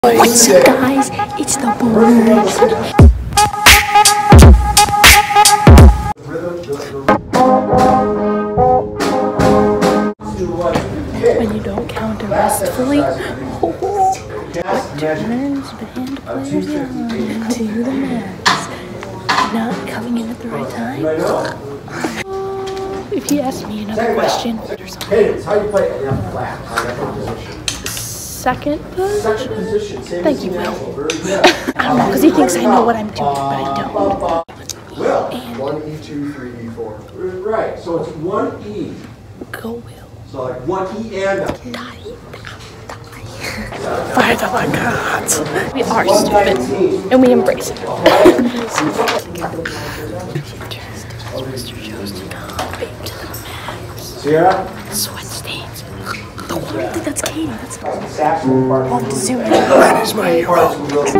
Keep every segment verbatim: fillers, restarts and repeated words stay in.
What's up, guys? It's the boys. When you don't counter restfully, oh, what turns band players young to the max? Not coming in at the right time. If he asks me another question, Cadence, how you play it? Yeah, flat. second position. Position. Thank you, Will. I don't know, because he thinks I know what I'm doing, but I don't. Will. And One E two, three E four. Right. So it's one E. go, Will. So like one E and a. Die. By the love of God. We are stupid, and we embrace it. Mister Joe's to come babe to the max. Sierra? Sweat stains. The one, I think that's Katie. That's Saxophone part. off the zoo. That is my hero.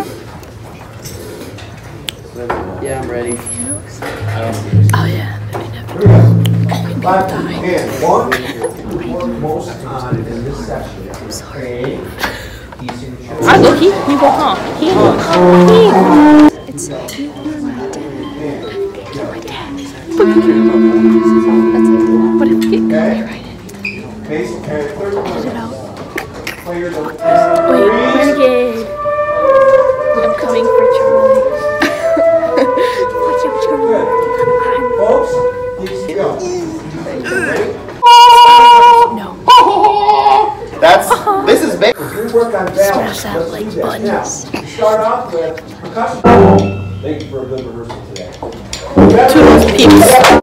Yeah, I'm ready. Oh yeah, I never. Five and one. Most on in this section. I'm sorry. Decent. I look, he, he go home. He he. It's you and my dad. You're my dad. But you care about that. That's it. But if you get copyrighted, edit it out. Wait, renegade. I'm coming for Charlie. Watch out, Charlie. Folks, please go. No. That's, this is big. If we work on balance, Smash out let's like do this. buttons. Now, start off with percussion. Thank you for a good rehearsal today. Toodles, peeps.